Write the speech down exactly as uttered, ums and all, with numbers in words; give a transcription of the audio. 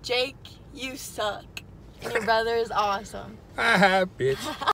Jake, you suck. And your brother is awesome. Haha, bitch.